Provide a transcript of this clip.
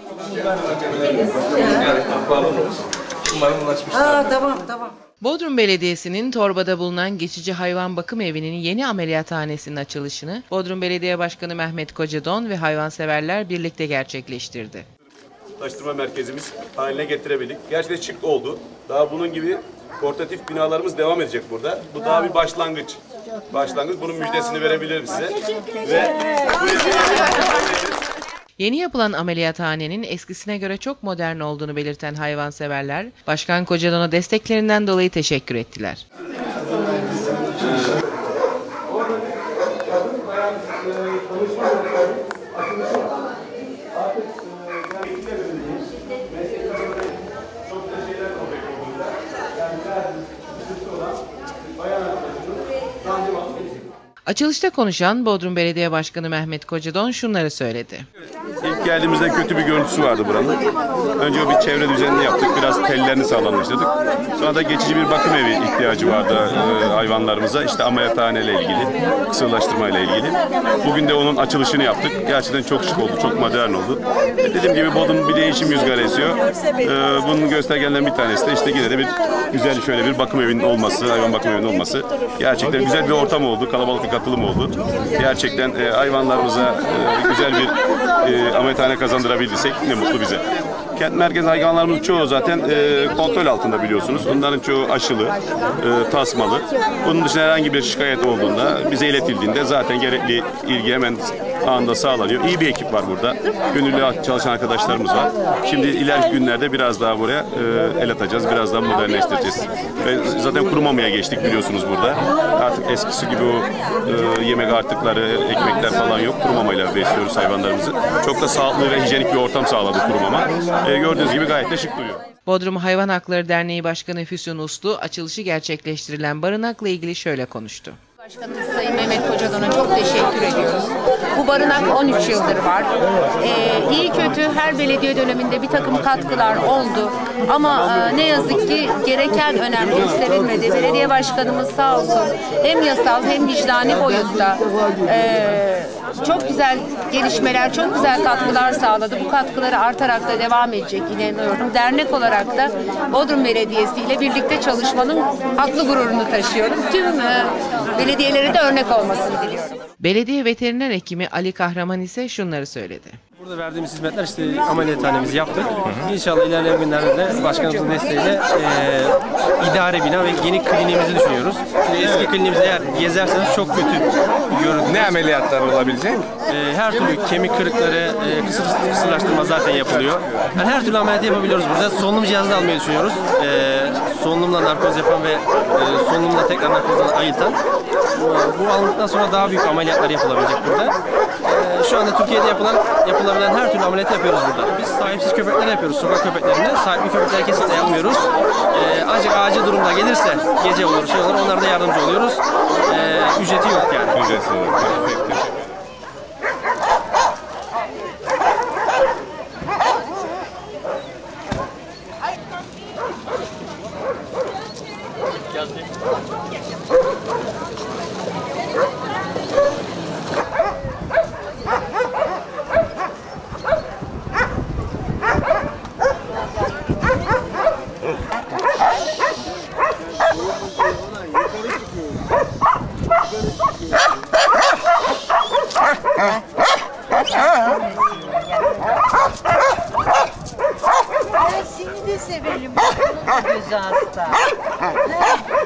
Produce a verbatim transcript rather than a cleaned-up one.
Aa, tamam tamam. Bodrum Belediyesi'nin Torba'da bulunan geçici hayvan bakım evinin yeni ameliyathanesinin açılışını Bodrum Belediye Başkanı Mehmet Kocadon ve hayvanseverler birlikte gerçekleştirdi. Ulaştırma merkezimiz haline getirebildik. Gerçekten şık oldu. Daha bunun gibi portatif binalarımız devam edecek burada. Bu daha bir başlangıç. Başlangıç. Bunun müjdesini verebilirim size. Ve Yeni yapılan ameliyathanenin eskisine göre çok modern olduğunu belirten hayvanseverler, Başkan Kocadon'a desteklerinden dolayı teşekkür ettiler. Açılışta konuşan Bodrum Belediye Başkanı Mehmet Kocadon şunları söyledi. İlk geldiğimizde kötü bir görüntüsü vardı buranın. Önce bir çevre düzenini yaptık, biraz tellerini sağlamlaştırdık. Sonra da geçici bir bakım evi ihtiyacı vardı e, hayvanlarımıza. İşte ameliyathaneyle ilgili, kısırlaştırmayla ilgili. Bugün de onun açılışını yaptık. Gerçekten çok şık oldu, çok modern oldu. E, dediğim gibi Bodrum bir değişim rüzgarı esiyor. E, bunun göstergelerinden bir tanesi de işte yine de bir güzel şöyle bir bakım evinin olması, hayvan bakım evinin olması. Gerçekten güzel bir ortam oldu, kalabalık bir katılım oldu. Gerçekten e, hayvanlarımıza e, güzel bir e, ameliyathane kazandırabildiysek ne mutlu bize. Kent merkezi hayvanlarımızın çoğu zaten e, kontrol altında biliyorsunuz. Bunların çoğu aşılı, e, tasmalı. Bunun dışında herhangi bir şikayet olduğunda bize iletildiğinde zaten gerekli ilgi hemen anında sağlanıyor. İyi bir ekip var burada. Gönüllü çalışan arkadaşlarımız var. Şimdi ileriki günlerde biraz daha buraya e, el atacağız, biraz daha modernleştireceğiz. Ve zaten kuru mamaya geçtik biliyorsunuz burada. Artık eskisi gibi o e, yemek artıkları, ekmekler falan yok. Kuru mamayla besliyoruz hayvanlarımızı. Çok da sağlıklı ve hijyenik bir ortam sağladı kuru mama. E, gördüğünüz gibi gayet de şık duruyor. Bodrum Hayvan Hakları Derneği Başkanı Füsun Uslu, açılışı gerçekleştirilen barınakla ilgili şöyle konuştu. Başkanımız Sayın Mehmet Kocadon'a çok teşekkür ediyoruz. Bu barınak on üç yıldır var. Ee, iyi kötü her belediye döneminde bir takım katkılar oldu. Ama e, ne yazık ki gereken önem gösterilmedi. Belediye başkanımız sağ olsun hem yasal hem vicdani boyutta e, çok güzel gelişmeler, çok güzel katkılar sağladı. Bu katkıları artarak da devam edecek inanıyorum. Dernek olarak da Bodrum Belediyesi ile birlikte çalışmanın haklı gururunu taşıyorum. Tüm e, belediyelere de örnek olmasını diliyorum. Belediye veteriner hekimi Ali Kahraman ise şunları söyledi. Burada verdiğimiz hizmetler işte ameliyathanemizi yaptık. Hı hı. İnşallah ilerleyen günlerde de başkanımızın desteğiyle e, idare bina ve yeni kliniğimizi düşünüyoruz. Şimdi eski kliniğimizi eğer gezerseniz çok kötü görünüyor. Ne ameliyatlar olabilecek? E, her türlü kemik kırıkları, e, kısır, kısırlaştırma zaten yapılıyor. Yani her türlü ameliyat yapabiliyoruz burada. Solunum cihazı da almayı düşünüyoruz. E, solunumla narkoz yapan ve e, solunumla tekrar narkozdan ayıltan. Bu alındıktan sonra daha büyük ameliyatlar yapılabilecek burada. E, şu anda Türkiye'de yapılan yapılabilen her türlü ameliyat yapıyoruz burada. Biz sahipsiz köpekler yapıyoruz, sokak köpeklerine. Sahipli köpekleri kesinlikle yapmıyoruz. E, ancak acil durumda gelirse gece olur, şey olur, onlara da yardımcı oluyoruz. E, ücreti yok yani. Ücretsiz olur. Peki. Ben seni de severim. Gözü hasta.